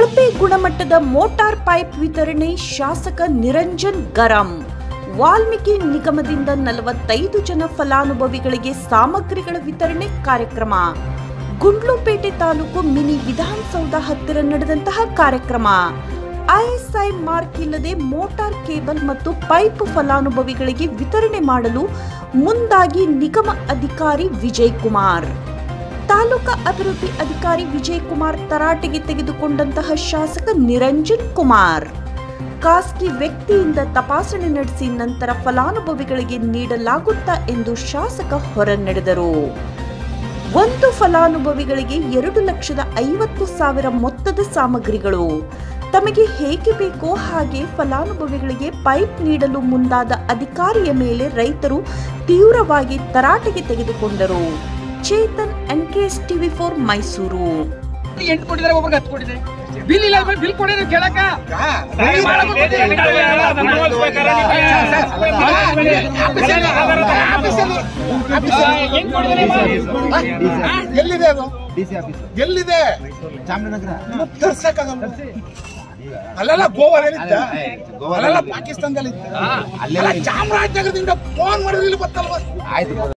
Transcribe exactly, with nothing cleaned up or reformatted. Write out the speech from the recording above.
ಕಳಪೆ ಗುಣಮಟ್ಟದ motor pipe ವಿತರಣೆ ಶಾಸಕ ನಿರಂಜನ್ ಗರಂ. ವಾಲ್ಮೀಕಿ ನಿಗಮದಿಂದ ನಲವತ್ತೈದು ಜನ ಫಲಾನುಭವಿಗಳಿಗೆ ಸಾಮಗ್ರಿಗಳ ವಿತರಣೆ ಕಾರ್ಯಕ್ರಮ. ಗುಂಡ್ಲುಪೇಟೆ ತಾಲೂಕು ಮಿನಿ ವಿಧಾನಸೌಧ ಹತ್ತಿರ ನಡೆದಂತಹ ಕಾರ್ಯಕ್ರಮ. ಐಎಸ್ಐ ಮಾರ್ಕ್ ಇಲ್ಲದೆ ಮೋಟಾರ್ ಕೇಬಲ್ ಮತ್ತು ಪೈಪ್ ಫಲಾನುಭವಿಗಳಿಗೆ ವಿತರಣೆ ಮಾಡಲು ಮುಂದಾಗಿ ನಿಗಮ ಅಧಿಕಾರಿ ವಿಜಯ್ ಕುಮಾರ್. ತಾಲೂಕಾ ಅಭಿವೃದ್ಧಿ ಅಧಿಕಾರಿ ವಿಜಯ್ ಕುಮಾರ್ ತರಾಟೆಗೆ ತೆಗೆದುಕೊಂಡಂತಹ ಶಾಸಕ ನಿರಂಜನ್ ಕುಮಾರ್. ಖಾಸಗಿ ವ್ಯಕ್ತಿಯಿಂದ ತಪಾಸಣೆ ನಡೆಸಿ ನಂತರ ಫಲಾನುಭವಿಗಳಿಗೆ ನೀಡಲಾಗುತ್ತಾ ಎಂದು ಶಾಸಕ ಹೊರನಡೆದರು. ಒಂದು ಫಲಾನುಭವಿಗಳಿಗೆ ಎರಡು ಲಕ್ಷದ ಐವತ್ತು ಸಾವಿರ ಮೊತ್ತದ ಸಾಮಗ್ರಿಗಳು. ತಮಗೆ ಹೇಗೆ ಬೇಕೋ ಹಾಗೆ ಫಲಾನುಭವಿಗಳಿಗೆ ಪೈಪ್ ನೀಡಲು ಮುಂದಾದ ಅಧಿಕಾರಿಯ ಮೇಲೆ ರೈತರು ತೀವ್ರವಾಗಿ ತರಾಟೆಗೆ ತೆಗೆದುಕೊಂಡರು. Chetan N K S TV four Mysuru. ಎಂಟು ಕೊಟ್ಟಿದ್ದಾರೆ, ಒಬ್ಬರಿಗೆ ಹತ್ತು ಕೊಟ್ಟಿದ್ದಾರೆ. ಬಿಲ್ ಇಲ್ಲ, ಬಿಲ್ ಕೊಡಿ ನೀವು ಕೇಳಕ. ಎಲ್ಲಿದೆ ಅದು? ಎಲ್ಲಿದೆ? ಚಾಮರಾಜನಗರ. ಅಲ್ಲೆಲ್ಲ ಗೋವಾದಲ್ಲಿದ್ದ, ಅಲ್ಲೆಲ್ಲ ಪಾಕಿಸ್ತಾನದಲ್ಲಿದ್ದ, ಚಾಮರಾಜನಗರದಿಂದ ಫೋನ್ ಮಾಡಿದ್ರೆ ಇಲ್ಲಿ ಗೊತ್ತಲ್ವ?